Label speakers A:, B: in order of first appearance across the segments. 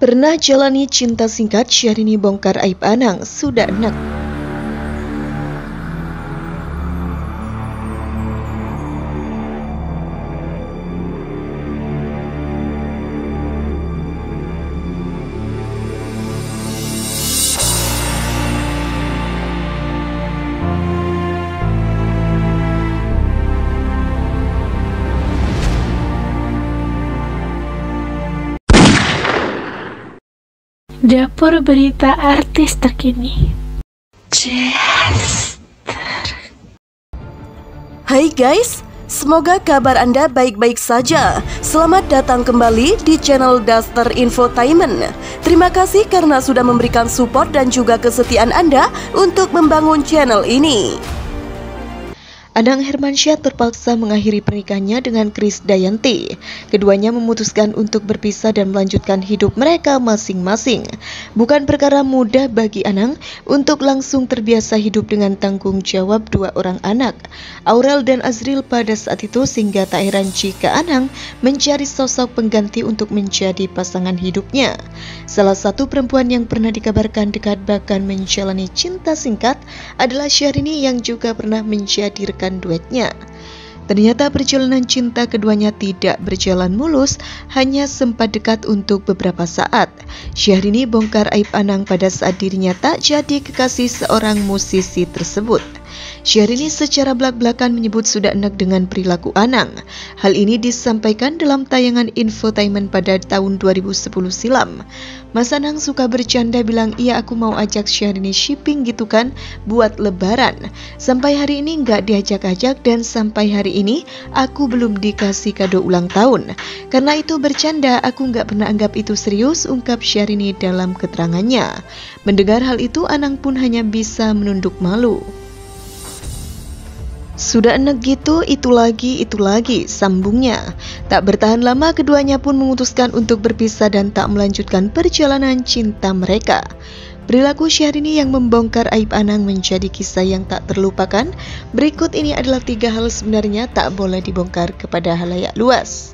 A: Pernah jalani cinta singkat, Syahrini bongkar aib Anang, sudah enak.
B: Dapur berita artis terkini.
C: Hai guys, semoga kabar Anda baik-baik saja. Selamat datang kembali di channel Daster Infotainment. Terima kasih karena sudah memberikan support dan juga kesetiaan Anda untuk membangun channel ini.
A: Anang Hermansyah terpaksa mengakhiri pernikahannya dengan Krisdayanti. Keduanya memutuskan untuk berpisah dan melanjutkan hidup mereka masing-masing. Bukan perkara mudah bagi Anang untuk langsung terbiasa hidup dengan tanggung jawab dua orang anak, Aurel dan Azril pada saat itu, sehingga tak heran jika Anang mencari sosok pengganti untuk menjadi pasangan hidupnya. Salah satu perempuan yang pernah dikabarkan dekat bahkan menjalani cinta singkat adalah Syahrini yang juga pernah menjadi duetnya. Ternyata perjalanan cinta keduanya tidak berjalan mulus, hanya sempat dekat untuk beberapa saat. Syahrini bongkar aib Anang pada saat dirinya tak jadi kekasih seorang musisi tersebut. Syahrini secara belak-belakan menyebut sudah enak dengan perilaku Anang. Hal ini disampaikan dalam tayangan Infotainment pada tahun 2010 silam. Mas Anang suka bercanda bilang, iya aku mau ajak Syahrini shipping gitu kan buat lebaran. Sampai hari ini nggak diajak-ajak dan sampai hari ini aku belum dikasih kado ulang tahun. Karena itu bercanda, aku nggak pernah anggap itu serius, ungkap Syahrini dalam keterangannya. Mendengar hal itu, Anang pun hanya bisa menunduk malu. Sudah enak gitu, itu lagi, sambungnya. Tak bertahan lama, keduanya pun memutuskan untuk berpisah dan tak melanjutkan perjalanan cinta mereka. Perilaku Syahrini yang membongkar aib Anang menjadi kisah yang tak terlupakan. Berikut ini adalah 3 hal sebenarnya tak boleh dibongkar kepada halayak luas.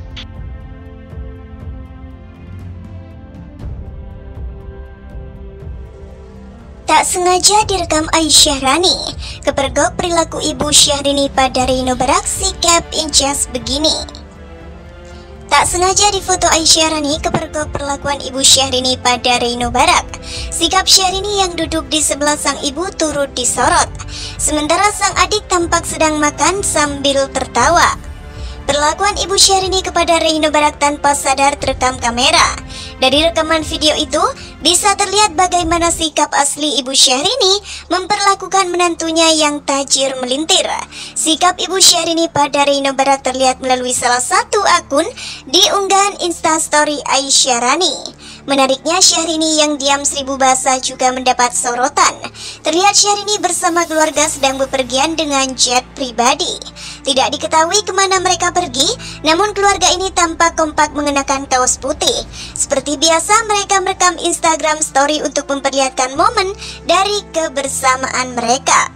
D: Tak sengaja direkam Aisyah Rani. Kepergok perilaku ibu Syahrini pada Reno beraksi sikap incest begini. Tak sengaja difoto Aisyah Rani kepergok perlakuan ibu Syahrini pada Reno Barak. Sikap Syahrini yang duduk di sebelah sang ibu turut disorot. Sementara sang adik tampak sedang makan sambil tertawa. Perlakuan ibu Syahrini kepada Reno Barak tanpa sadar terekam kamera. Dari rekaman video itu, bisa terlihat bagaimana sikap asli ibu Syahrini memperlakukan menantunya yang tajir melintir. Sikap ibu Syahrini pada Reno Barak terlihat melalui salah satu akun di unggahan Instastory Aisyah Rani. Menariknya, Syahrini yang diam 1000 bahasa juga mendapat sorotan. Terlihat Syahrini bersama keluarga sedang bepergian dengan jet pribadi. Tidak diketahui kemana mereka pergi, namun keluarga ini tampak kompak mengenakan kaos putih. Seperti biasa, mereka merekam Instagram story untuk memperlihatkan momen dari kebersamaan mereka.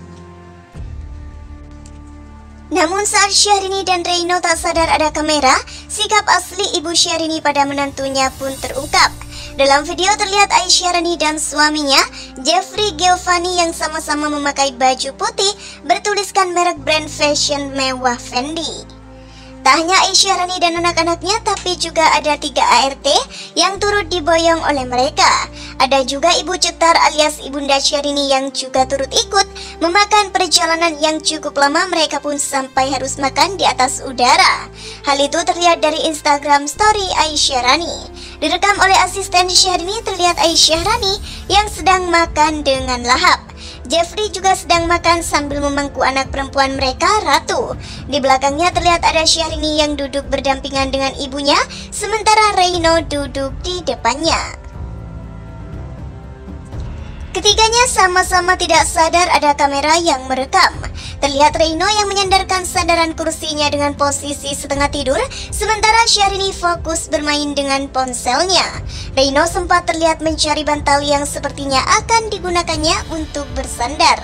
D: Namun saat Syahrini dan Reno tak sadar ada kamera, sikap asli ibu Syahrini pada menantunya pun terungkap. Dalam video terlihat Aisyah Rani dan suaminya, Jeffrey Giovanni, yang sama-sama memakai baju putih bertuliskan merek brand fashion mewah Fendi. Tak hanya Aisyah Rani dan anak-anaknya, tapi juga ada 3 ART yang turut diboyong oleh mereka. Ada juga Ibu Cetar alias Ibunda Syahrini yang juga turut ikut memakan perjalanan yang cukup lama. Mereka pun sampai harus makan di atas udara. Hal itu terlihat dari Instagram story Aisyah Rani. Direkam oleh asisten Syahrini, terlihat Aisyah Rani yang sedang makan dengan lahap. Jeffrey juga sedang makan sambil memangku anak perempuan mereka, Ratu. Di belakangnya terlihat ada Syahrini yang duduk berdampingan dengan ibunya, sementara Reno duduk di depannya. Ketiganya sama-sama tidak sadar ada kamera yang merekam. Terlihat Reno yang menyandarkan sandaran kursinya dengan posisi setengah tidur, sementara Syahrini fokus bermain dengan ponselnya. Reno sempat terlihat mencari bantal yang sepertinya akan digunakannya untuk bersandar.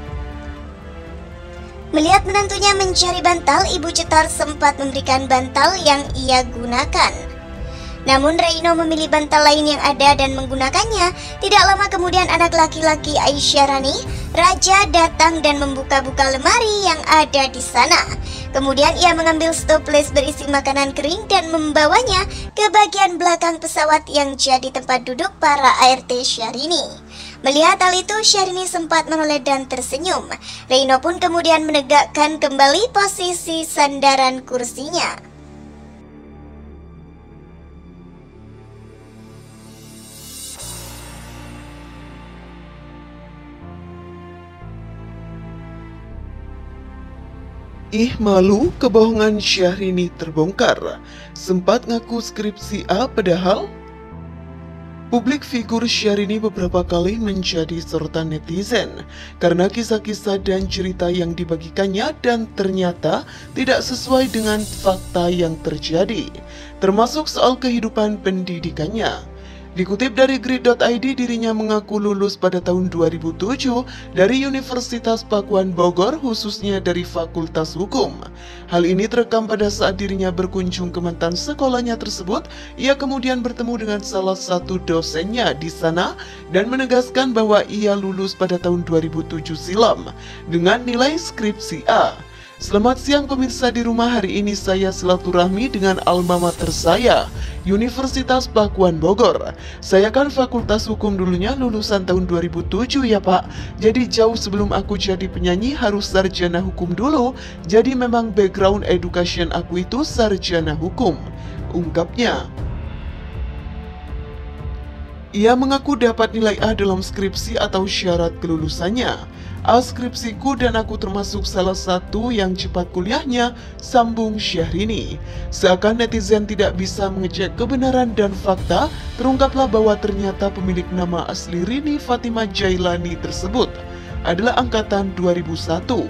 D: Melihat menantunya mencari bantal, Ibu Cetar sempat memberikan bantal yang ia gunakan. Namun Reino memilih bantal lain yang ada dan menggunakannya. Tidak lama kemudian anak laki-laki Aisyah Rani, Raja, datang dan membuka-buka lemari yang ada di sana. Kemudian ia mengambil stoples berisi makanan kering dan membawanya ke bagian belakang pesawat yang jadi tempat duduk para ART Syahrini. Melihat hal itu, Syahrini sempat menoleh dan tersenyum. Reino pun kemudian menegakkan kembali posisi sandaran kursinya.
E: Ih malu, kebohongan Syahrini terbongkar. Sempat ngaku skripsi A padahal. Publik figur Syahrini beberapa kali menjadi sorotan netizen karena kisah-kisah dan cerita yang dibagikannya dan ternyata tidak sesuai dengan fakta yang terjadi, termasuk soal kehidupan pendidikannya. Dikutip dari grid.id, dirinya mengaku lulus pada tahun 2007 dari Universitas Pakuan Bogor, khususnya dari Fakultas Hukum. Hal ini terekam pada saat dirinya berkunjung ke mantan sekolahnya tersebut. Ia kemudian bertemu dengan salah satu dosennya di sana dan menegaskan bahwa ia lulus pada tahun 2007 silam dengan nilai skripsi A. Selamat siang pemirsa di rumah, hari ini saya silaturahmi dengan alma mater saya, Universitas Pakuan Bogor. Saya kan Fakultas Hukum dulunya, lulusan tahun 2007 ya Pak. Jadi jauh sebelum aku jadi penyanyi harus sarjana hukum dulu. Jadi memang background education aku itu sarjana hukum, ungkapnya. Ia mengaku dapat nilai A dalam skripsi atau syarat kelulusannya. A skripsiku dan aku termasuk salah satu yang cepat kuliahnya, sambung Syahrini. Seakan netizen tidak bisa mengecek kebenaran dan fakta, terungkaplah bahwa ternyata pemilik nama asli Rini Fatimah Jailani tersebut adalah angkatan 2001.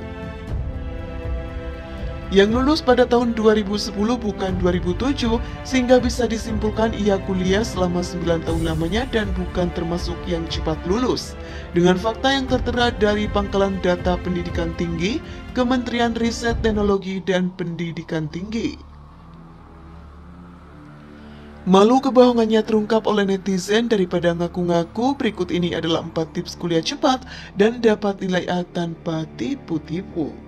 E: Yang lulus pada tahun 2010 bukan 2007, sehingga bisa disimpulkan ia kuliah selama 9 tahun lamanya dan bukan termasuk yang cepat lulus. Dengan fakta yang tertera dari Pangkalan Data Pendidikan Tinggi, Kementerian Riset Teknologi dan Pendidikan Tinggi. Malu kebohongannya terungkap oleh netizen daripada ngaku-ngaku. Berikut ini adalah 4 tips kuliah cepat dan dapat nilai A tanpa tipu-tipu.